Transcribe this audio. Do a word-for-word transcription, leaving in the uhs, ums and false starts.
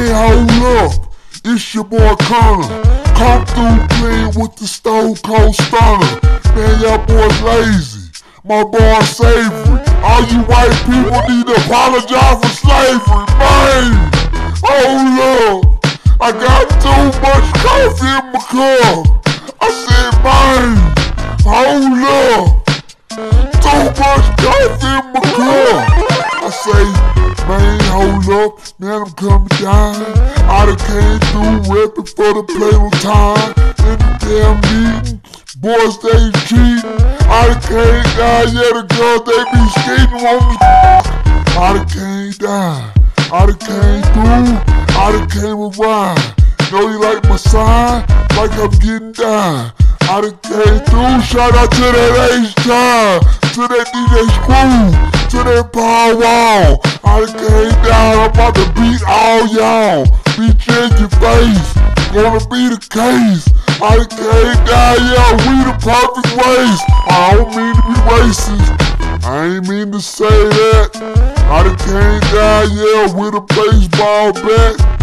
Man, hold up, it's your boy Connor. Come through clean with the Stone Cold Stunner. Man, y'all boys lazy, my boy Savory. All you white people need to apologize for slavery, man. Hold up, I got too much coffee in my cup. I said, man, hold up, too much coffee in my cup. I say, man, hold up, man, I'm coming down. I done came through reppin' for the Plano time. In the damn meeting, boys they cheatin'. I done came down, yeah, the girls they be skating on the I done came down, I done came through, I done came around. Know you like my sign, like I'm getting down. I done came through, shout out to that H-Time, to that D J Screw, to that Power Wall. I done came down, I'm about to beat all y'all. Beat you in your face, gonna be the case. I done came down, yeah, we the perfect race. I don't mean to be racist, I ain't mean to say that. I done came down, yeah, with a baseball bat.